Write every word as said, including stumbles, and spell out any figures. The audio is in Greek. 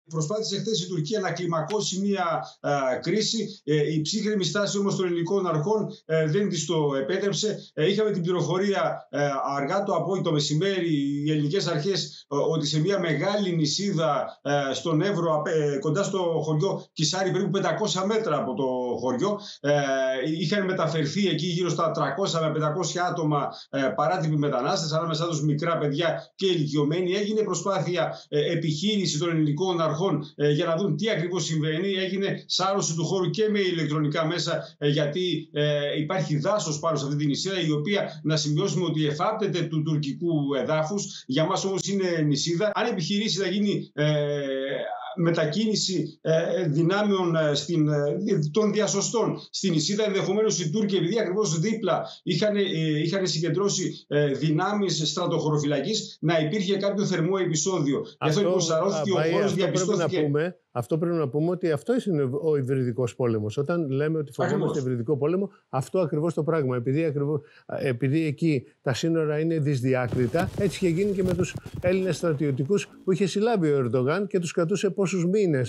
Προσπάθησε χθες η Τουρκία να κλιμακώσει μια α, κρίση. Ε, η ψύχρεμη στάση όμως των ελληνικών αρχών ε, δεν της το επέτρεψε. Ε, είχαμε την πληροφορία ε, αργά το απόγευμα, το μεσημέρι, οι ελληνικές αρχές ε, ότι σε μια μεγάλη νησίδα ε, στον Εύρο, ε, κοντά στο χωριό Κισάρι, περίπου πεντακόσια μέτρα από το χωριό, ε, είχαν μεταφερθεί εκεί γύρω στα τριακόσια με πεντακόσια άτομα ε, παράτυποι μετανάστες, ανάμεσά τους μικρά παιδιά και ηλικιωμένοι. Έγινε προσπάθεια ε, επιχείρηση των ελληνικών αρχών για να δουν τι ακριβώς συμβαίνει. Έγινε σάρωση του χώρου και με ηλεκτρονικά μέσα, γιατί ε, υπάρχει δάσος πάνω σε αυτή την νησίδα, η οποία, να σημειώσουμε, ότι εφάπτεται του τουρκικού εδάφους. Για μας όμως είναι νησίδα. Αν επιχειρήσει να γίνει ε, μετακίνηση ε, δυνάμεων ε, στην, ε, των διασωστών στην νησίδα, ενδεχομένως οι Τούρκοι, επειδή ακριβώς δίπλα είχαν, ε, είχαν συγκεντρώσει ε, δυνάμεις στρατοχωροφυλακής, να υπήρχε κάποιο θερμό επεισόδιο. Γι' αυτό υποσαρώθηκε ο χώρος, διαπιστώθηκε. Πούμε, αυτό πρέπει να πούμε ότι αυτό είναι ο υβριδικός πόλεμος. Όταν λέμε ότι φοβόμαστε υβριδικό πόλεμο, αυτό ακριβώς το πράγμα. Επειδή, ακριβώς, επειδή εκεί τα σύνορα είναι δυσδιάκριτα, έτσι είχε γίνει και με τους Έλληνες στρατιωτικούς που είχε συλλάβει ο Ερντογάν και τους κρατούσε πόσους μήνες.